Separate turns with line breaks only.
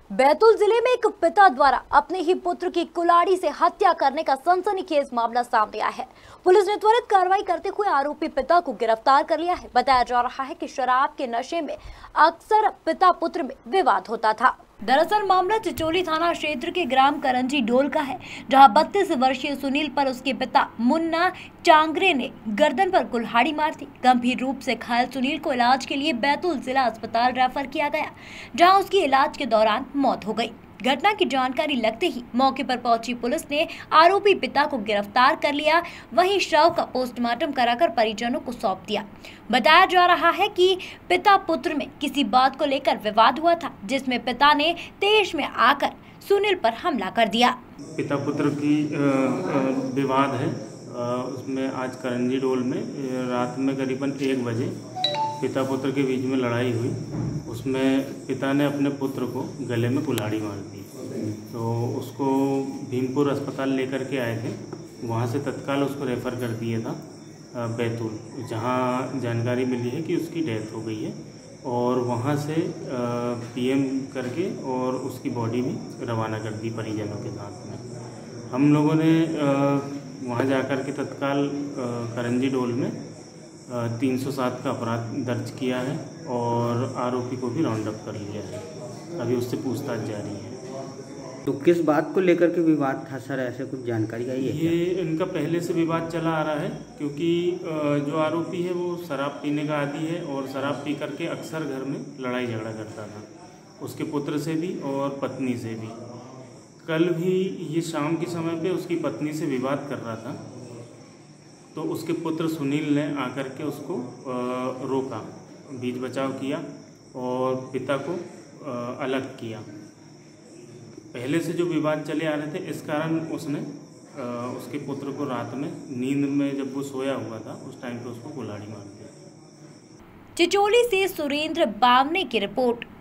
बैतूल जिले में एक पिता द्वारा अपने ही पुत्र की कुल्हाड़ी से हत्या करने का सनसनीखेज मामला सामने आया है। पुलिस ने त्वरित कार्रवाई करते हुए आरोपी पिता को गिरफ्तार कर लिया है। बताया जा रहा है कि शराब के नशे में अक्सर पिता पुत्र में विवाद होता था। दरअसल मामला चिचोली थाना क्षेत्र के ग्राम करंजी डोल का है, जहां 32 वर्षीय सुनील पर उसके पिता मुन्ना चांगरे ने गर्दन पर कुल्हाड़ी मार दी। गंभीर रूप से घायल सुनील को इलाज के लिए बैतूल जिला अस्पताल रेफर किया गया, जहां उसकी इलाज के दौरान मौत हो गई। घटना की जानकारी लगते ही मौके पर पहुंची पुलिस ने आरोपी पिता को गिरफ्तार कर लिया। वहीं शव का पोस्टमार्टम कराकर परिजनों को सौंप दिया। बताया जा रहा है कि पिता पुत्र में किसी बात को लेकर विवाद हुआ था, जिसमें पिता ने तेज में आकर सुनील पर हमला कर दिया।
पिता पुत्र की विवाद है, उसमें आज करंजी डोल में रात में करीबन 1 बजे पिता पुत्र के बीच में लड़ाई हुई। उसमें पिता ने अपने पुत्र को गले में कुल्हाड़ी मार दी, तो उसको भीमपुर अस्पताल लेकर के आए थे। वहाँ से तत्काल उसको रेफ़र कर दिया था बैतूल, जहाँ जानकारी मिली है कि उसकी डेथ हो गई है। और वहाँ से पीएम करके और उसकी बॉडी भी रवाना कर दी परिजनों के साथ में। हम लोगों ने वहाँ जाकर के तत्काल करंजी डोल में 307 का अपराध दर्ज किया है और आरोपी को भी राउंड अप कर लिया है। अभी उससे पूछताछ जारी है।
तो किस बात को लेकर के विवाद था सर, ऐसे कुछ जानकारी आई है?
ये इनका पहले से विवाद चला आ रहा है, क्योंकि जो आरोपी है वो शराब पीने का आदी है और शराब पी करके अक्सर घर में लड़ाई झगड़ा करता था, उसके पुत्र से भी और पत्नी से भी। कल भी ये शाम के समय पे उसकी पत्नी से विवाद कर रहा था, तो उसके पुत्र सुनील ने आकर के उसको रोका, बीच बचाव किया और पिता को अलग किया। पहले से जो विवाद चले आ रहे थे, इस कारण उसने उसके पुत्र को रात में नींद में जब वो सोया हुआ था उस टाइम पे उसको कुल्हाड़ी मार दी।
चिचोली से सुरेंद्र बावने की रिपोर्ट।